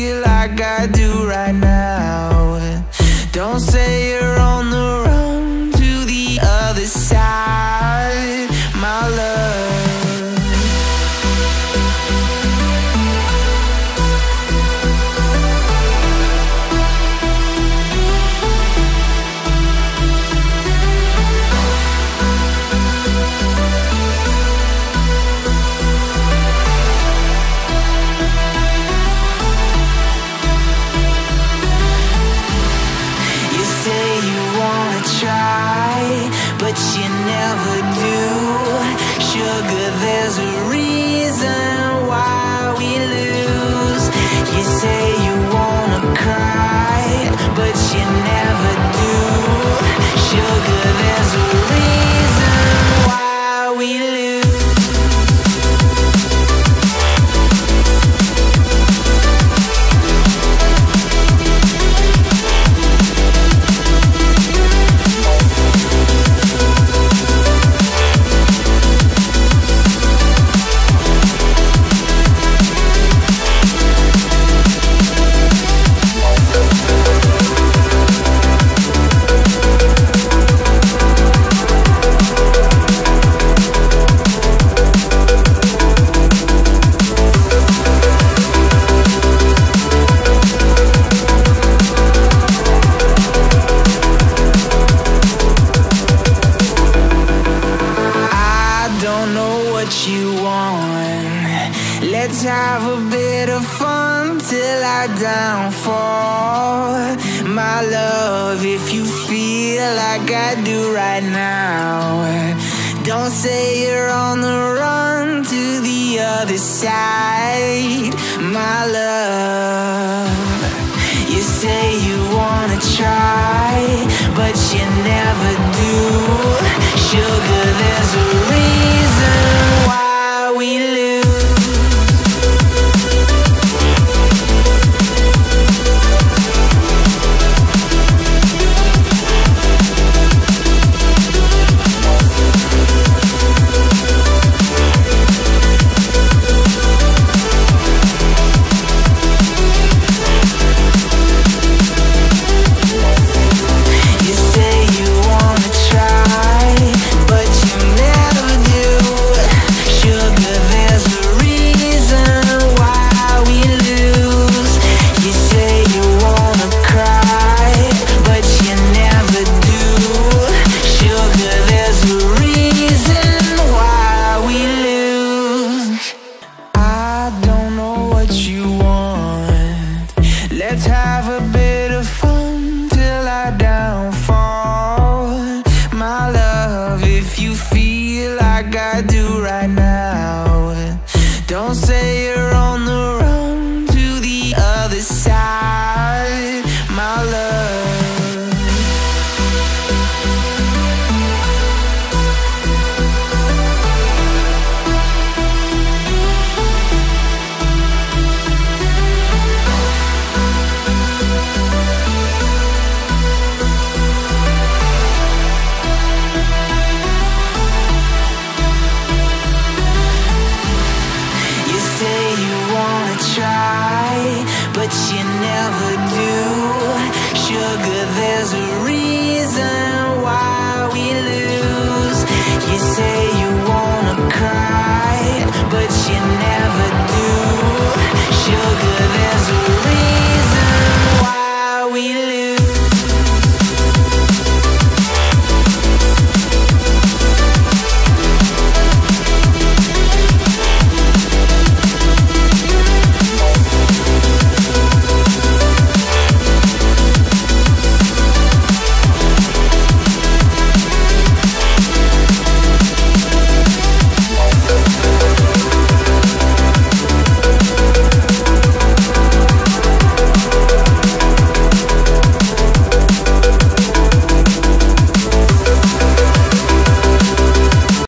feel like I do right now. Don't say you're on the run to the other side, my love. But you never do. Sugar, there's a reason why we lose. You say you wanna cry, but you never do. Sugar, there's a reason why we lose. Let's have a bit of fun till I downfall, my love, if you feel like I do right now. Don't say you're on the run to the other side, my love. You say you wanna try, but you never do. Sugar, there's a reason why we lose. Let's have a bit of fun till I downfall, my love, if you feel like I do right now. Don't say you're on the run to the other side, my love. But you never do. Sugar, there's a reason why we lose. You say you wanna cry, but you never do.